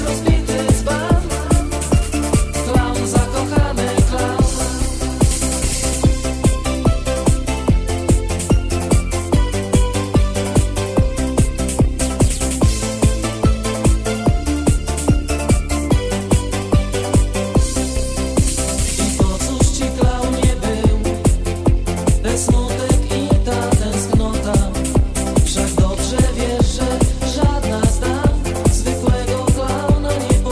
Wszak dobrze wiesz, że żadna z dam zwykłego klauna nie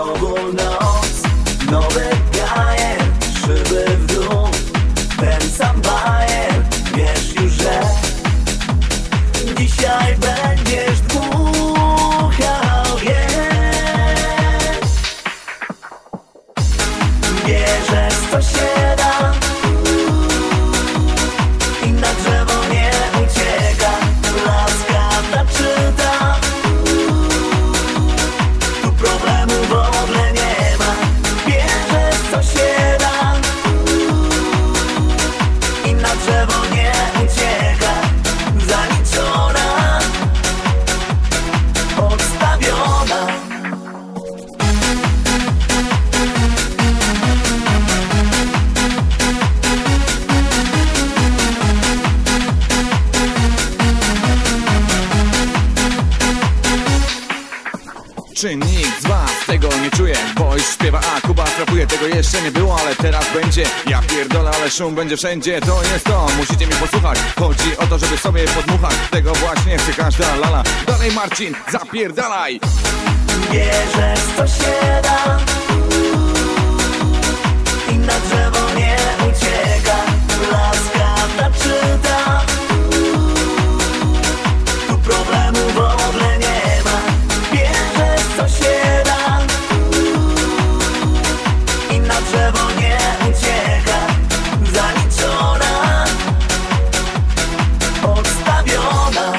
Znowu noc, nowe gaje, szyby w dół, ten sam bajer. Wiesz już, że dzisiaj będziesz dmuchał je. Bierzesz co się da i na drzewo nie ucieka. Laska ta czyta, tu problemu w ogóle nie ma. Bierzesz co się da i na drzewo nie ucieka. Zaliczona, odstawiona. Czy nikt z was tego nie czuje? Bo już śpiewa, a Kuba trapuje. Tego jeszcze nie było, ale teraz będzie. Ja pierdolę, ale szum będzie wszędzie. To jest to, musicie mi posłuchać. Chodzi o to, żeby sobie podmuchać. Tego właśnie chce każda lala. Dalej Marcin, zapierdalaj. Bierzesz co się da i na drzewo nie ucieka. Laska ta czyta, tu problemu w ogóle nie ma. Bierzesz co się da i na drzewo nie ucieka. Zaliczona, odstawiona.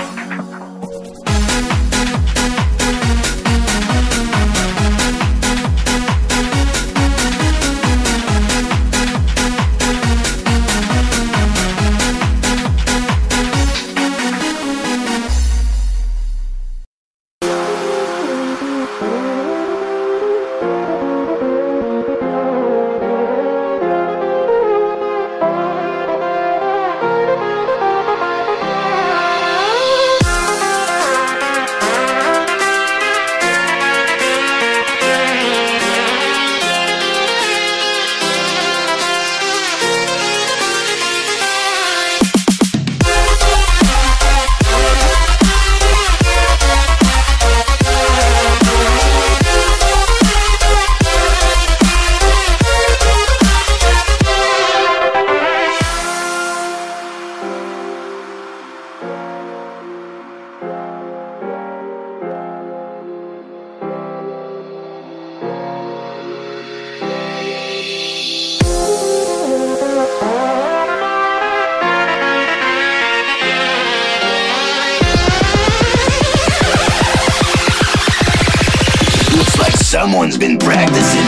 Someone's been practicing.